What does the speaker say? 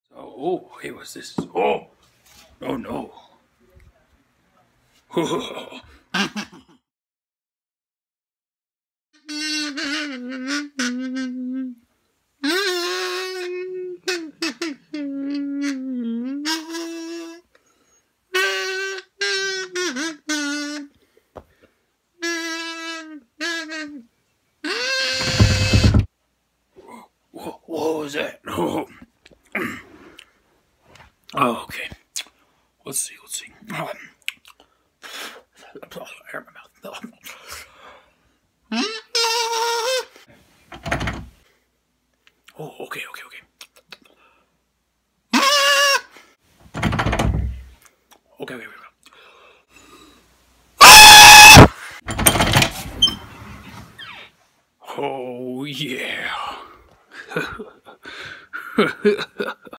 Oh, hey, what's this? Oh, oh no. What was that? Oh, oh okay. Let's see. Air in my mouth. Oh, okay. Okay. Oh, yeah.